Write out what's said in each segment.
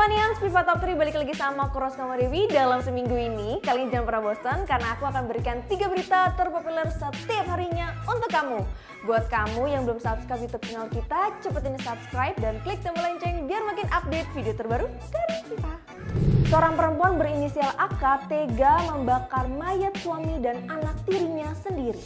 Fanians, FIFA Top 3 balik lagi sama aku Rosna Dewi. Dalam seminggu ini, kalian jangan pernah bosan karena aku akan berikan 3 berita terpopuler setiap harinya untuk kamu. Buat kamu yang belum subscribe YouTube channel kita, cepetin subscribe dan klik tombol lonceng biar makin update video terbaru dari FIFA. Seorang perempuan berinisial AK tega membakar mayat suami dan anak tirinya sendiri.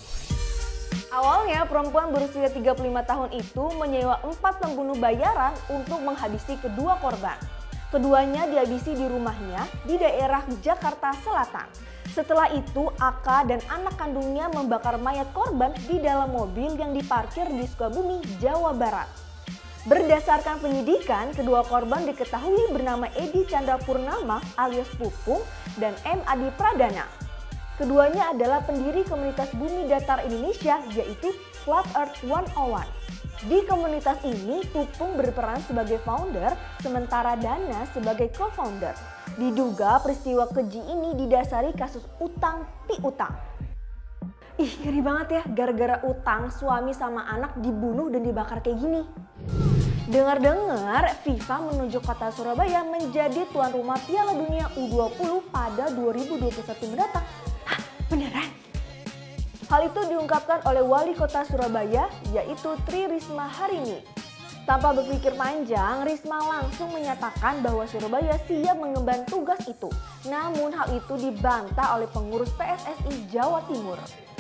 Awalnya, perempuan berusia 35 tahun itu menyewa 4 pembunuh bayaran untuk menghabisi kedua korban. Keduanya dihabisi di rumahnya di daerah Jakarta Selatan. Setelah itu, AK dan anak kandungnya membakar mayat korban di dalam mobil yang diparkir di Sukabumi, Jawa Barat. Berdasarkan penyidikan, kedua korban diketahui bernama Edi Chandra Purnama alias Pupung dan M. Adi Pradana. Keduanya adalah pendiri komunitas bumi datar Indonesia yaitu Flat Earth 101. Di komunitas ini, Pupung berperan sebagai founder, sementara Dana sebagai co-founder. Diduga peristiwa keji ini didasari kasus utang piutang. Ih, ngeri banget ya, gara-gara utang suami sama anak dibunuh dan dibakar kayak gini. Dengar-dengar, FIFA menunjuk kota Surabaya menjadi tuan rumah Piala Dunia U20 pada 2021 mendatang. Hah, beneran? Hal itu diungkapkan oleh Wali Kota Surabaya, yaitu Tri Risma Harini. Tanpa berpikir panjang, Risma langsung menyatakan bahwa Surabaya siap mengemban tugas itu. Namun hal itu dibantah oleh pengurus PSSI Jawa Timur.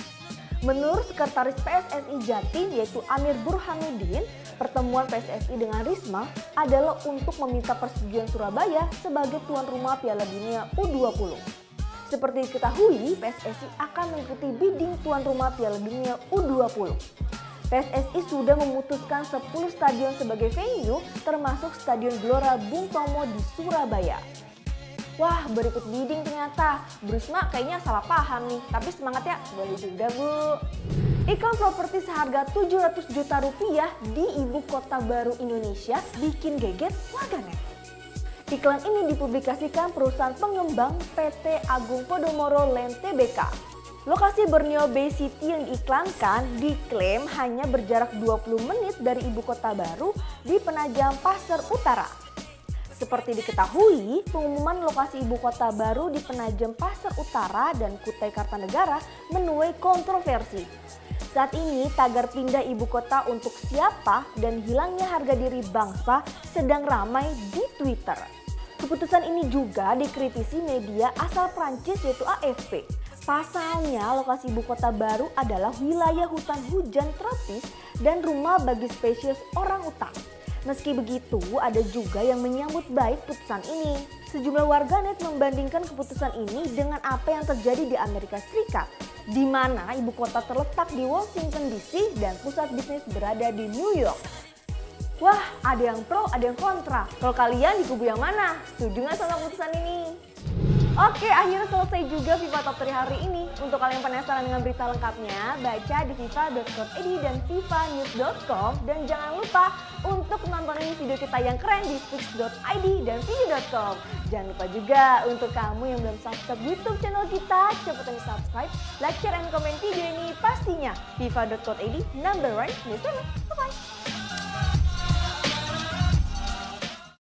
Menurut Sekretaris PSSI Jatim yaitu Amir Burhanuddin, pertemuan PSSI dengan Risma adalah untuk meminta persetujuan Surabaya sebagai tuan rumah Piala Dunia U20. Seperti diketahui, PSSI akan mengikuti bidding tuan rumah Piala Dunia U20. PSSI sudah memutuskan 10 stadion sebagai venue, termasuk Stadion Gelora Bung Tomo di Surabaya. Wah, berikut bidding ternyata. Bu Risma kayaknya salah paham nih, tapi semangat ya, boleh juga Bu. Iklan properti seharga 700 juta rupiah di ibu kota baru Indonesia bikin geget warganet. Iklan ini dipublikasikan perusahaan pengembang PT Agung Podomoro Land Tbk. Lokasi Borneo Bay City yang diiklankan diklaim hanya berjarak 20 menit dari ibu kota baru di Penajam Pasir Utara. Seperti diketahui, pengumuman lokasi ibu kota baru di Penajam Pasir Utara dan Kutai Kartanegara menuai kontroversi. Saat ini tagar pindah ibu kota untuk siapa dan hilangnya harga diri bangsa sedang ramai di Twitter. Keputusan ini juga dikritisi media asal Prancis yaitu AFP. Pasalnya, lokasi ibu kota baru adalah wilayah hutan hujan tropis dan rumah bagi spesies orangutan. Meski begitu, ada juga yang menyambut baik putusan ini. Sejumlah warganet membandingkan keputusan ini dengan apa yang terjadi di Amerika Serikat, di mana ibu kota terletak di Washington DC dan pusat bisnis berada di New York. Wah, ada yang pro, ada yang kontra. Kalau kalian di kubu yang mana? Setuju nggak sama keputusan ini? Oke, akhirnya selesai juga FIFA Top 3 hari ini. Untuk kalian penasaran dengan berita lengkapnya, baca di fifa.co.id dan fifanews.com. Dan jangan lupa untuk nontonin video kita yang keren di fix.id dan video.com. Jangan lupa juga untuk kamu yang belum subscribe YouTube channel kita, cepetan subscribe, like, share, and komen video ini pastinya. fifa.co.id #1 news channel. Bye-bye.